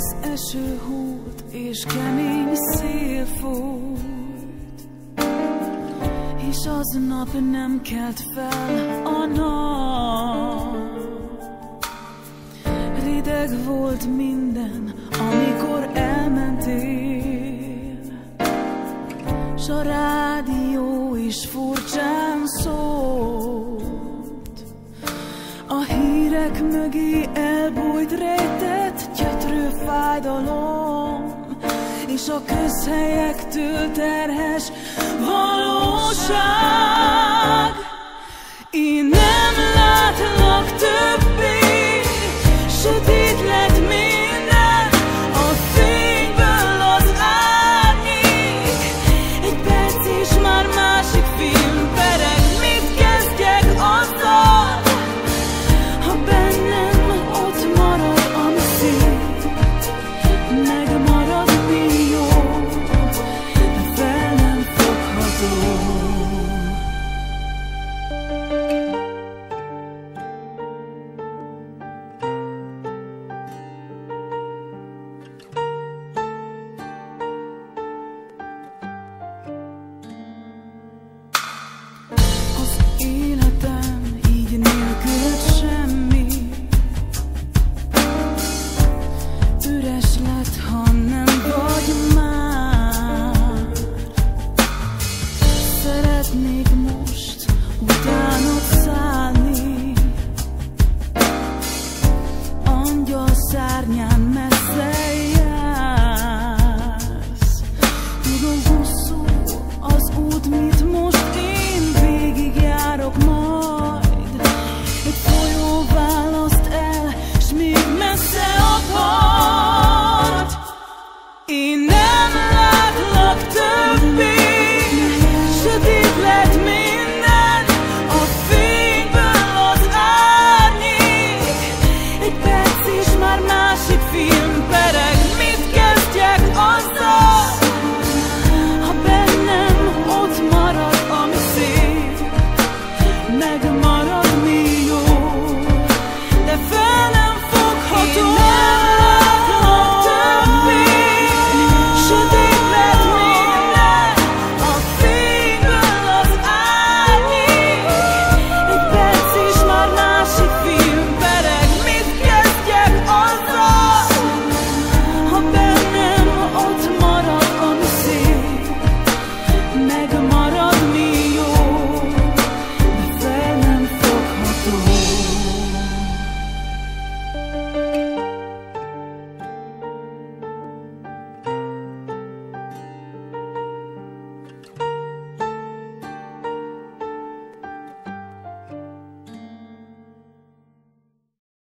Az eső hót és kemény szél fújt, és aznap nem kelt fel a nap. Rideg volt minden, amikor elmentél, s a rádió is furcsán szólt. A hírek mögé elbújt rejtett gyötrő fájdalom, és a közhelyektől terhes valóság. Én nem látlak többé, sötét lett minden, a fényből az árnyék. Egy perc és már másik film pereg, mit kezdjek azzal, ha bennem ott marad, ami szép. Megmarad millió, de fel nem fogható. Az életem így nélküled semmi, üres lett, ha nem vagy már. Szeretnék most utánod szállni, angyal szárnyán messze